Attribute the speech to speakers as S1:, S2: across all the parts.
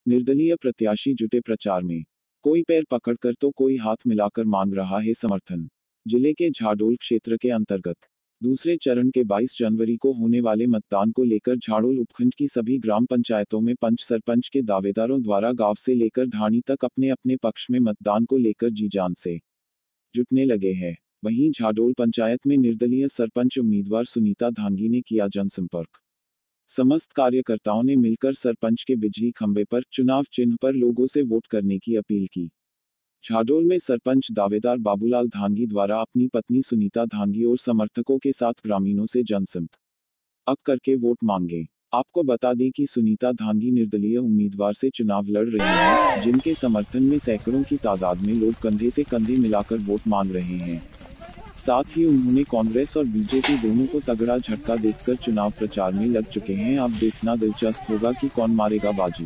S1: निर्दलीय प्रत्याशी जुटे प्रचार में। कोई पैर पकड़कर तो कोई हाथ मिलाकर मांग रहा है समर्थन। जिले के झाडोल क्षेत्र के अंतर्गत दूसरे चरण के 22 जनवरी को होने वाले मतदान को लेकर झाडोल उपखंड की सभी ग्राम पंचायतों में पंच सरपंच के दावेदारों द्वारा गांव से लेकर ढाणी तक अपने अपने पक्ष में मतदान को लेकर जी जान से जुटने लगे हैं। वहीं झाडोल पंचायत में निर्दलीय सरपंच उम्मीदवार सुनीता धांगी ने किया जनसंपर्क। समस्त कार्यकर्ताओं ने मिलकर सरपंच के बिजली खंबे पर चुनाव चिन्ह पर लोगों से वोट करने की अपील की। झाडोल में सरपंच दावेदार बाबूलाल धांगी द्वारा अपनी पत्नी सुनीता धांगी और समर्थकों के साथ ग्रामीणों से जनसंपर्क करके वोट मांगे। आपको बता दें कि सुनीता धांगी निर्दलीय उम्मीदवार से चुनाव लड़ रही हैं, जिनके समर्थन में सैकड़ों की तादाद में लोग कंधे से कंधे मिलाकर वोट मांग रहे हैं। साथ ही उन्होंने कांग्रेस और बीजेपी दोनों को तगड़ा झटका देकर चुनाव प्रचार में लग चुके हैं। अब देखना दिलचस्प होगा कि कौन मारेगा बाजी।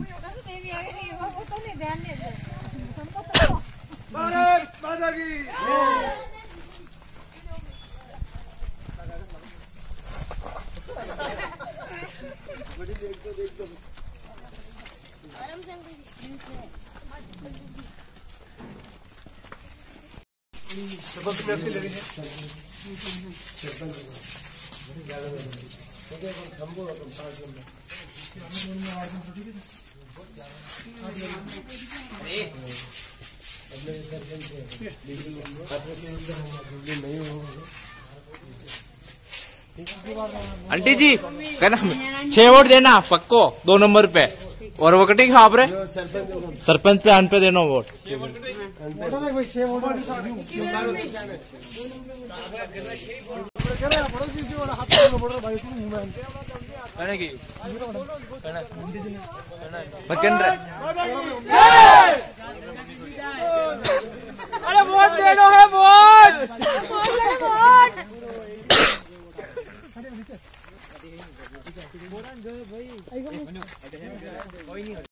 S2: आंटी जी कहना 6 वोट देना पक्को 2 नंबर पे और वोटिंग आप रे सरपंच पे आन पे देना वोट।
S3: अरे वोट देना है वोट।